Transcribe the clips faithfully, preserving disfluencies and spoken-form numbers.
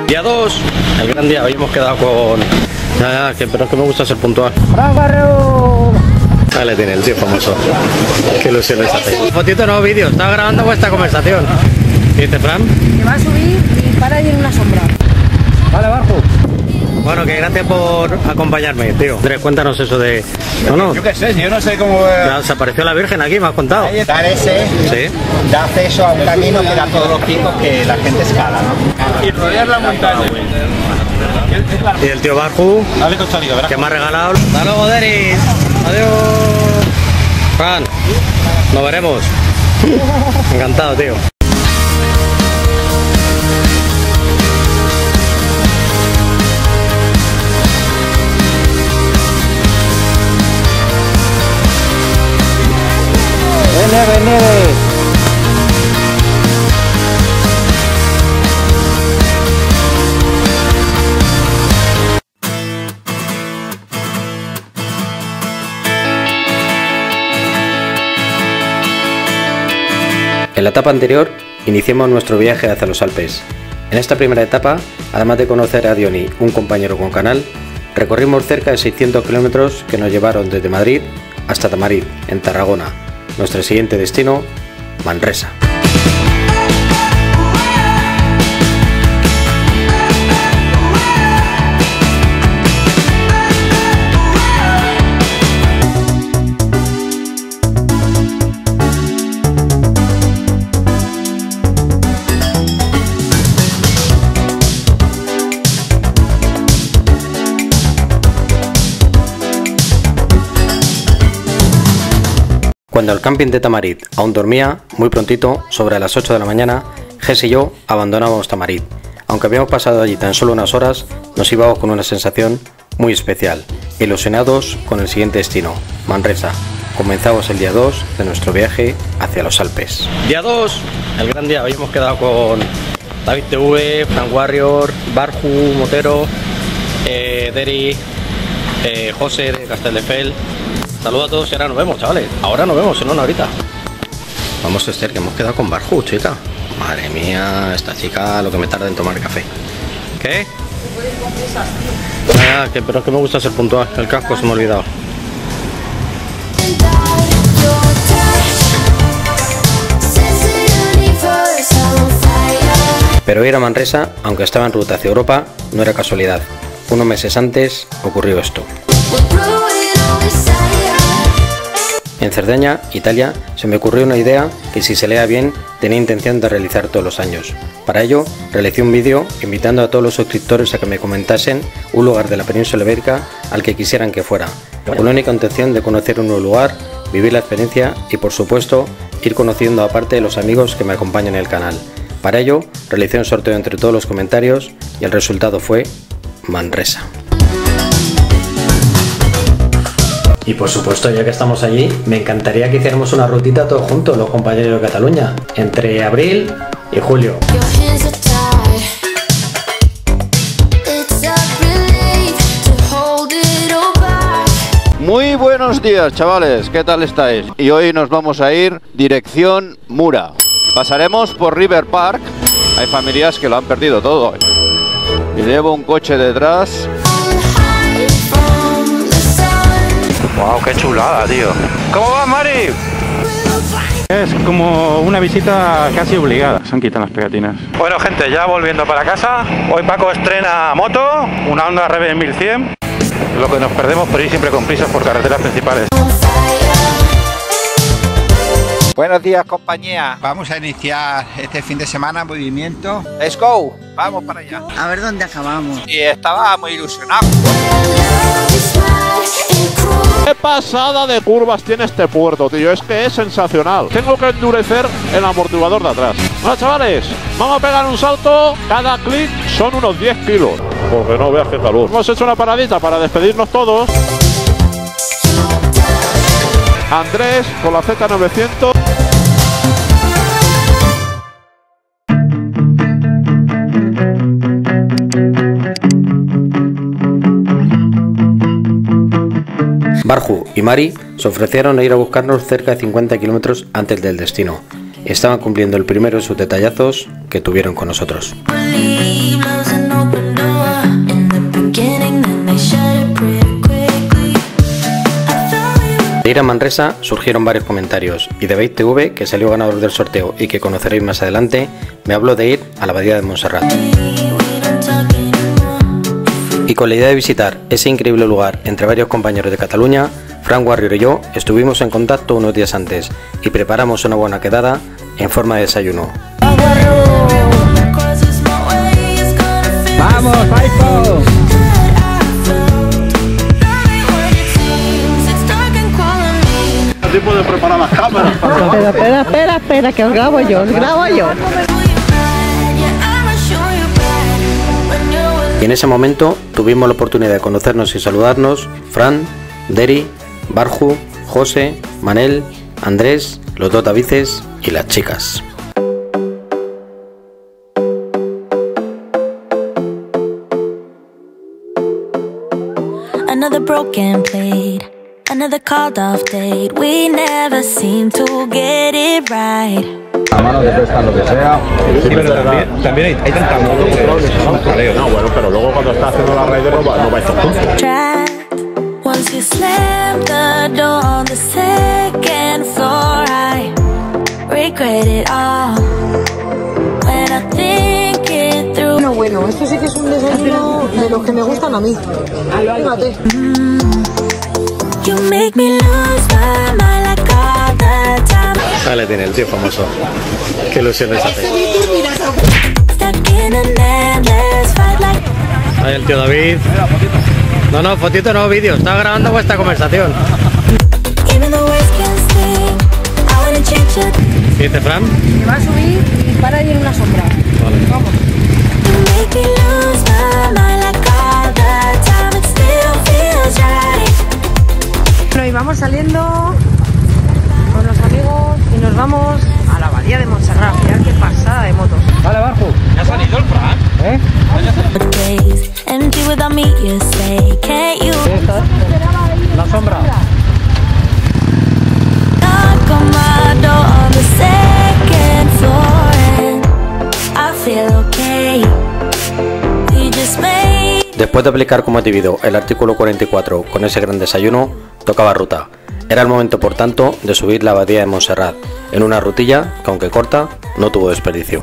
Día dos, el gran día. Hoy hemos quedado con... Ya, ya, que, pero es que me gusta ser puntual. Ahí le tiene el tío famoso. Qué ilusión les hace. Fotito, no vídeo. Estaba grabando vuestra conversación. ¿Qué dice Fran? Que va a subir y para ir en una sombra. Vale, Barju. Bueno, que gracias por acompañarme, tío. Andrés, cuéntanos eso de... No, no. Yo qué sé, yo no sé cómo... Ya se apareció la Virgen aquí, me has contado. Dar ese Sí. da acceso a un camino que da todos los picos que la gente escala, ¿no? Y rodear la montaña. Y el tío Barju, Dale costadito, ¿verdad? que me ha regalado... Hasta luego, Deris. Adiós. Fran, nos veremos. Encantado, tío. Nieve, nieve. En la etapa anterior, iniciamos nuestro viaje hacia los Alpes. En esta primera etapa, además de conocer a Diony, un compañero con canal, recorrimos cerca de seiscientos kilómetros que nos llevaron desde Madrid hasta Tamarit, en Tarragona. Nuestro siguiente destino, Manresa. Cuando el camping de Tamarit aún dormía, muy prontito, sobre las ocho de la mañana, Jess y yo abandonábamos Tamarit. Aunque habíamos pasado allí tan solo unas horas, nos íbamos con una sensación muy especial, ilusionados con el siguiente destino, Manresa. Comenzamos el día dos de nuestro viaje hacia los Alpes. Día dos, el gran día. Hoy hemos quedado con David T V, Frank Warrior, Barju, Motero, eh, Deri, eh, José de Castelldefels. Saludos a todos y ahora nos vemos, chavales. Ahora nos vemos, en una horita. Vamos, Esther, que hemos quedado con Barju, chica. Madre mía, esta chica lo que me tarda en tomar café. ¿Qué? Ah, que, pero es que me gusta ser puntual. El casco se me ha olvidado. Pero ir a Manresa, aunque estaba en ruta hacia Europa, no era casualidad. Unos meses antes ocurrió esto. En Cerdeña, Italia, se me ocurrió una idea que, si se lea bien, tenía intención de realizar todos los años. Para ello, realicé un vídeo invitando a todos los suscriptores a que me comentasen un lugar de la península ibérica al que quisieran que fuera, con la única intención de conocer un nuevo lugar, vivir la experiencia y, por supuesto, ir conociendo aparte de los amigos que me acompañan en el canal. Para ello, realicé un sorteo entre todos los comentarios y el resultado fue Manresa. Y por supuesto, ya que estamos allí, me encantaría que hiciéramos una rutita todos juntos, los compañeros de Cataluña, entre abril y julio. Muy buenos días, chavales, ¿qué tal estáis? Y hoy nos vamos a ir dirección Mura. Pasaremos por River Park. Hay familias que lo han perdido todo. Y llevo un coche detrás. Wow, qué chulada, tío. ¿Cómo vas, Mari? Es como una visita casi obligada. Se han quitado las pegatinas. Bueno, gente, ya volviendo para casa. Hoy Paco estrena moto, una Honda R B mil cien. Lo que nos perdemos por ir siempre con prisas por carreteras principales. Buenos días, compañía. Vamos a iniciar este fin de semana movimiento. Let's go. Vamos para allá. A ver dónde acabamos. Y estaba muy ilusionado. Qué pasada de curvas tiene este puerto, tío. Es que es sensacional. Tengo que endurecer el amortiguador de atrás. Bueno, chavales, vamos a pegar un salto. Cada clic son unos diez kilos. Porque no veas qué calor. Hemos hecho una paradita para despedirnos todos. Andrés con la Z novecientos. Barju y Mari se ofrecieron a ir a buscarnos cerca de cincuenta kilómetros antes del destino. estaban cumpliendo el primero de sus detallazos que tuvieron con nosotros. De ir a Manresa surgieron varios comentarios y de Bait T V, que salió ganador del sorteo y que conoceréis más adelante, me habló de ir a la Abadía de Montserrat. Y con la idea de visitar ese increíble lugar entre varios compañeros de Cataluña, Frank Warrior y yo estuvimos en contacto unos días antes y preparamos una buena quedada en forma de desayuno. ¡Vamos, Paipo! Tiempo de preparar las cámaras. Espera, espera, espera, espera, que os grabo yo, os grabo yo. Y en ese momento tuvimos la oportunidad de conocernos y saludarnos Fran, Deri, Barju, José, Manel, Andrés, los dos Davices y las chicas. Another broken plate, another called off date. We never seem to get it right. A mano de pesca, lo que sea. Sí, pero también, también hay, hay tanta moto que es un jaleo. No, bueno, pero luego cuando está haciendo la raid no, va, no vais todos juntos. Once you slam the door on the second floor, I regret it all. When I think it through. Bueno, bueno, esto sí que es un desayuno de los que me gustan a mí. Fíjate. You make me lose my mind like all the time. Ahí le tiene el tío famoso. Qué ilusiones hace. Stuck in an endless fight like. Ahí el tío David. No, no, fotito no, vídeo. Estaba grabando vuestra conversación. Even the words can sting. I wanna change it. ¿Qué dice Fran? Me va a subir y para ir en una sombra. Vale. Vamos. You make me lose my mind like all the time. It still feels right. Bueno, y vamos saliendo con los amigos y nos vamos a la Abadía de Montserrat. Mirad qué pasada de motos. Vale, Barju. ¿Ya ha salido el Fran? ¿Eh? Days empty without me, you say, can't you? La sombra. Knock on my door on the second floor and I feel okay. We just made. Después de aplicar como debido el artículo cuarenta y cuatro con ese gran desayuno, tocaba ruta. Era el momento, por tanto, de subir la Abadía de Montserrat, en una rutilla que, aunque corta, no tuvo desperdicio.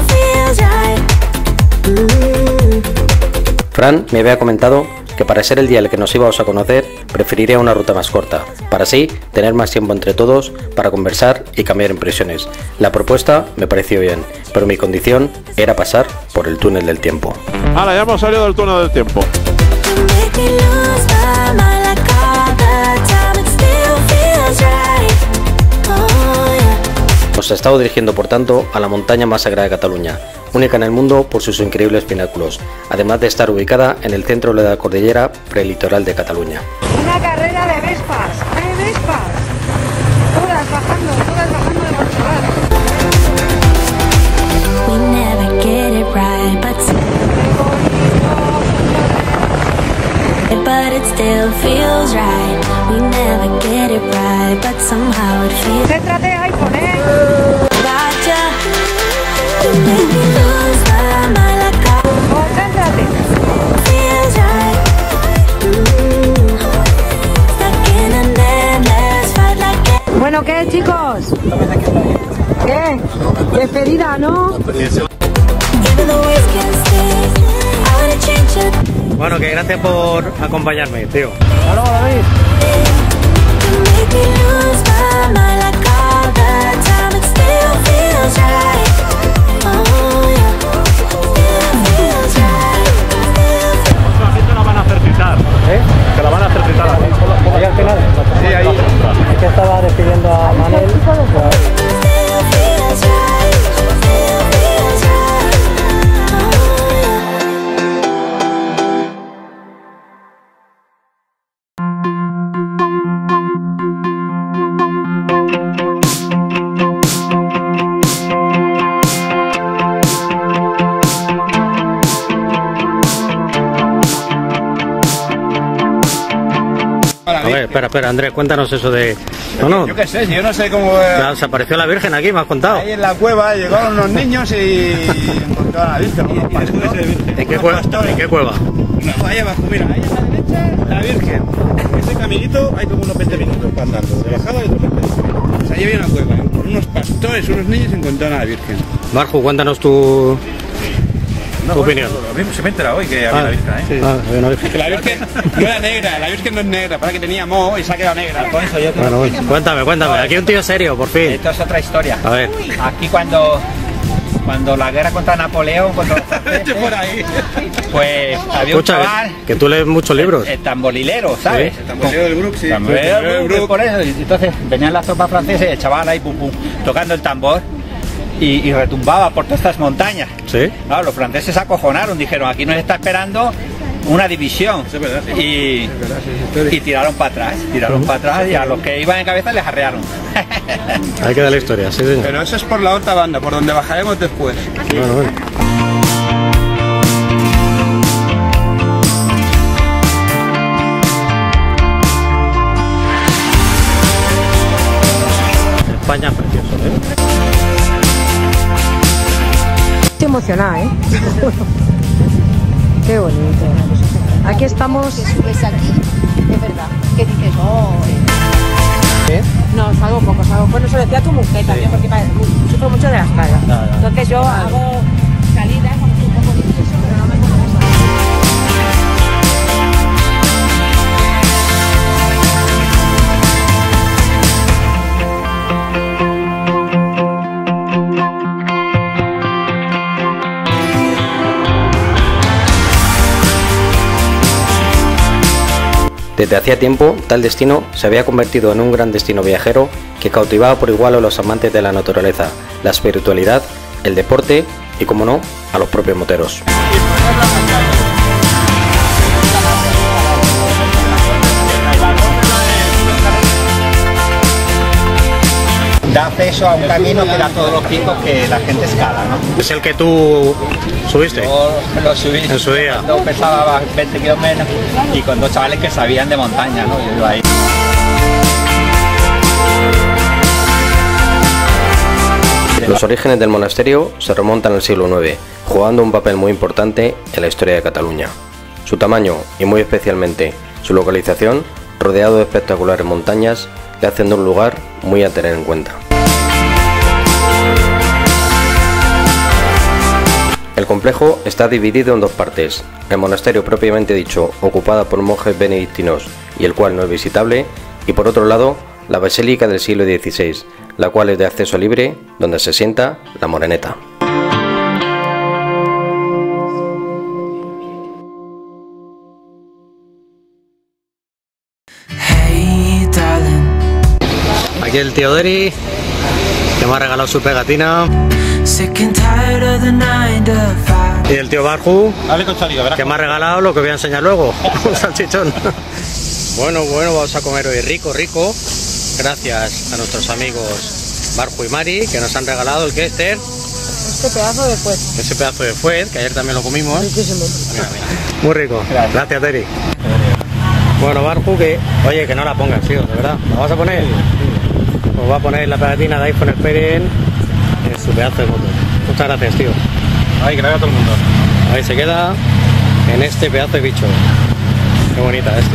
Fran me había comentado que para ser el día en el que nos íbamos a conocer, preferiría una ruta más corta, para así tener más tiempo entre todos para conversar y cambiar impresiones. La propuesta me pareció bien, pero mi condición era pasar por el túnel del tiempo. Ahora ya hemos salido del túnel del tiempo. Nos ha estado dirigiendo, por tanto, a la montaña más sagrada de Cataluña, única en el mundo por sus increíbles pináculos, además de estar ubicada en el centro de la cordillera prelitoral de Cataluña. Una carrera de Vespas, de Vespas. Todas bajando, todas bajando de Montserrat. We never get it right, but but it still feels right. We never get it right, but somehow it feels. Céntrate, iPhone, ¿eh? Gotcha. You make me lose my mind like I Concéntrate. feels right. Mm. Stuck in an endless fight like it. Bueno, ¿qué, chicos? ¿Qué? Despedida, ¿no? Even the words can sting. I wanna change it. Bueno, que gracias por acompañarme, tío. Hasta luego, David. You make me lose my mind like all the time. It still feels right. Oh yeah, still feels right. Aquí te la van a hacer quitar. ¿Eh? Te la van a hacer quitar aquí. ¿Ahí al final? Sí, ahí. Es que estaba despidiendo a Manel. Still feels right. Still feels right. Oh yeah. A ver, espera, espera, Andrés, cuéntanos eso de... No, no. Yo qué sé, yo no sé cómo... Claro, se apareció la Virgen aquí, me has contado. Ahí en la cueva llegaron unos niños y encontraron a la Virgen. Unos pastores, ¿En qué, cueva? ¿En qué cueva? No, ahí abajo, mira, ahí a la derecha, la Virgen. Ese caminito hay como unos veinte minutos andando. De bajada y otros veinte minutos. Pues ahí había una cueva, ¿eh? Unos pastores, unos niños encontraron a la Virgen. Barju, cuéntanos tu... No, ¿Tu bueno, opinión? Lo mismo se me entera hoy que había Ah, la Virgen, ¿eh? sí. Ah, había una Virgen. Que la Virgen no era negra, la Virgen no es negra, para que tenía moho y se ha quedado negra. Por eso yo te Bueno, bueno, cuéntame, cuéntame. Aquí un tío serio, por fin. Esto es otra historia. A ver. Aquí cuando, cuando la guerra contra Napoleón, contra los franceses, por ahí. Pues había Escucha, un chaval, que, que tú lees muchos libros. el tamborilero, ¿sabes? Sí. El tamborilero del Brook, sí. El tamborilero del Brook, por eso. Y entonces venían las tropas francesas y el chaval ahí pum, pum, tocando el tambor. Y, y retumbaba por todas estas montañas. Sí. Claro, los franceses se acojonaron, dijeron, aquí nos está esperando una división. Sí, verdad, sí. Y, y tiraron para atrás, tiraron uh-huh. para atrás y a los que iban en cabeza les arrearon. Ahí queda la historia, sí, señor. Pero eso es por la otra banda, por donde bajaremos después. Bueno, bueno. España es precioso, ¿eh? Estoy emocionada, ¿eh? Qué bonito. Aquí estamos. Es aquí, es verdad. ¿Qué dices? Oh, ¿Eh? No, salgo poco, salgo. Bueno, se lo decía a tu mujer también, porque sufro mucho de la espalda. No, no. Entonces yo hago salidas cuando estoy un poco nervioso, pero no me puedo pasar. Desde hacía tiempo, tal destino se había convertido en un gran destino viajero que cautivaba por igual a los amantes de la naturaleza, la espiritualidad, el deporte y, como no, a los propios moteros. Da acceso a un camino que da todos los picos que la gente escala, ¿no? Es el que tú subiste. Yo lo subí en su día. Yo pesaba veinte kilómetros y con dos chavales que sabían de montaña, ¿no? Yo iba ahí. Los orígenes del monasterio se remontan al siglo nueve, jugando un papel muy importante en la historia de Cataluña. Su tamaño y muy especialmente su localización, rodeado de espectaculares montañas, le hacen de un lugar muy a tener en cuenta. El complejo está dividido en dos partes, el monasterio propiamente dicho, ocupada por monjes benedictinos y el cual no es visitable, y por otro lado, la basílica del siglo dieciséis, la cual es de acceso libre, donde se sienta la Moreneta. Aquí el tío Deri, que me ha regalado su pegatina. Y el tío Barju, que me ha regalado lo que voy a enseñar luego, un salchichón. Bueno, bueno, vamos a comer hoy rico, rico. Gracias a nuestros amigos Barju y Mari, que nos han regalado el que Esther. Este pedazo de fuet. Ese pedazo de fuet, que ayer también lo comimos. Riquísimo. Mira, mira. Muy rico. Gracias, Gracias Deri. Bueno, Barju, que... Oye, que no la pongas, tío, de verdad. ¿La vas a poner? Os va a poner la pegatina de iPhone Experience en su pedazo de moto. Muchas gracias, tío. Ay, que la vea todo el mundo. Ahí se queda en este pedazo de bicho. Qué bonita es, tío.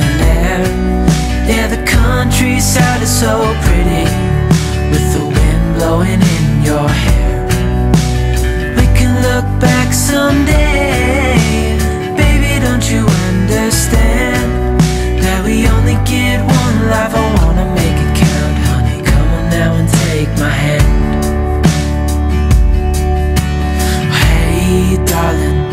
Yeah, the countryside is so pretty with the wind blowing in your hair. We can look back someday, baby, don't you understand that we only get one life? I wanna make it count, honey, come on now and take my hand. Hey, darling,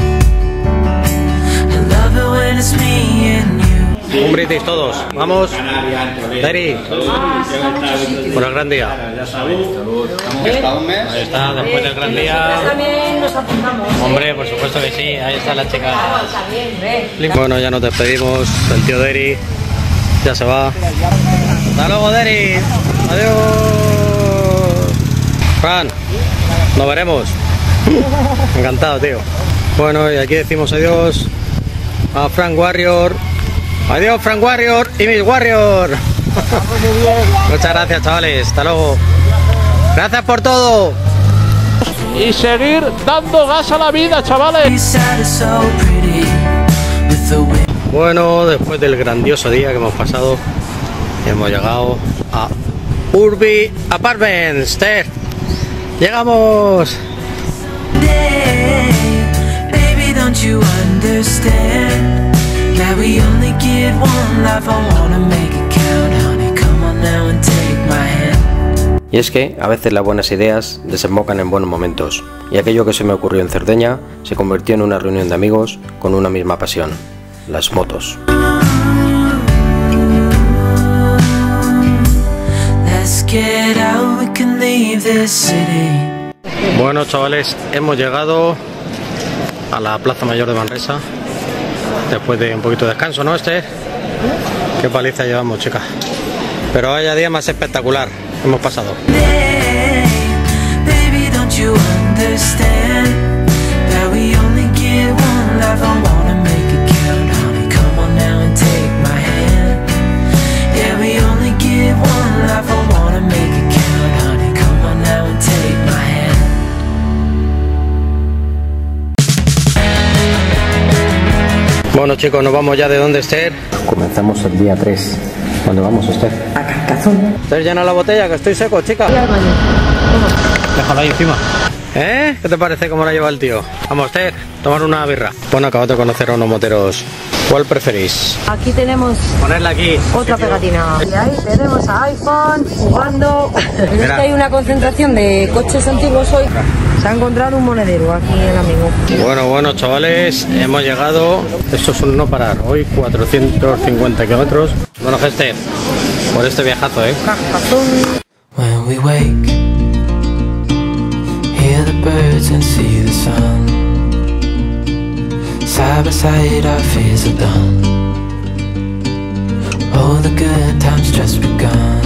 I love it when it's me and you. Un brindis todos, vamos. Deri, por el gran día. Ahí está, después del gran día. También nos apuntamos. Hombre, por supuesto que sí, ahí está la chica. Bueno, ya nos despedimos, el tío Deri ya se va. Hasta luego, Deri. Adiós. Fran, nos veremos. Encantado, tío. Bueno, y aquí decimos adiós a Frank Warrior, Adiós, Frank Warrior y mis Warrior. Muchas gracias, chavales. Hasta luego. Gracias por todo. Y seguir dando gas a la vida, chavales. Bueno, después del grandioso día que hemos pasado, hemos llegado a Urbi Apartments. Ter, llegamos. Baby, don't you understand that we only get one life? I wanna make it count, honey. Come on now and take my hand. Y es que a veces las buenas ideas desembocan en buenos momentos, y aquello que se me ocurrió en Cerdeña se convirtió en una reunión de amigos con una misma pasión, las motos. Let's get out, we can leave this city. Bueno, chavales, hemos llegado a la Plaza Mayor de Manresa después de un poquito de descanso, ¿no, Esther? Qué paliza llevamos, chicas. Pero vaya día más espectacular hemos pasado. Baby, don't you understand that we only get one life? I wanna make it count, honey. Come on now and take my hand. Yeah, we only get one life. I wanna make it count, honey. Come on now and take my hand. Bueno, chicos, nos vamos ya. ¿De dónde, Esther? Comenzamos el día tres. ¿Dónde vamos, Esther? A Carcazón. Esther, llena la botella, que estoy seco, chica. Déjala ahí encima. ¿Eh? ¿Qué te parece cómo la lleva el tío? Vamos, Esther, tomar una birra. Bueno, acabo de conocer a unos moteros. ¿Cuál preferís? Aquí tenemos Ponerla aquí. otra pegatina. Y ahí tenemos a iPhone jugando. Es que hay una concentración de coches antiguos hoy. Se ha encontrado un monedero aquí el amigo. Bueno, bueno, chavales, hemos llegado. Esto es un no parar. Hoy cuatrocientos cincuenta kilómetros. Bueno, Esther, por este viajazo, ¿eh? Carcazón. When we wake, hear the birds and see the sun. Side by side our fears are done. Oh, the good times just begun.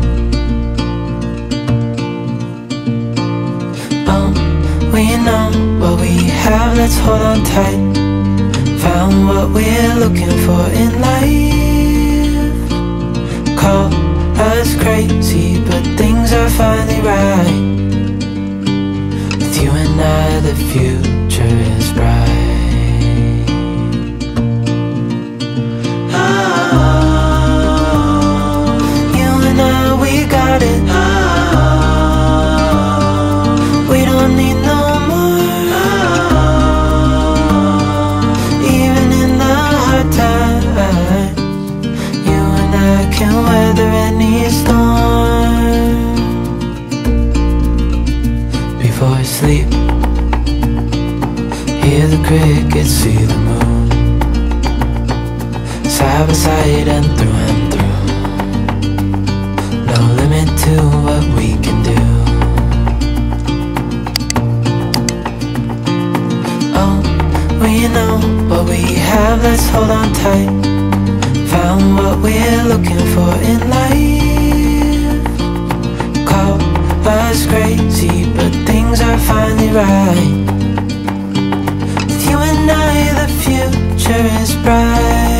Oh, we know what we have, let's hold on tight. Found what we're looking for in life. Call us crazy, but things are finally right. With you and I, the future is bright. Sleep, hear the crickets, see the moon. Side by side and through and through. No limit to what we can do. Oh, we know what we have, let's hold on tight. Found what we're looking for in life. Call us crazy, but things are finally right. With you and I, the future is bright.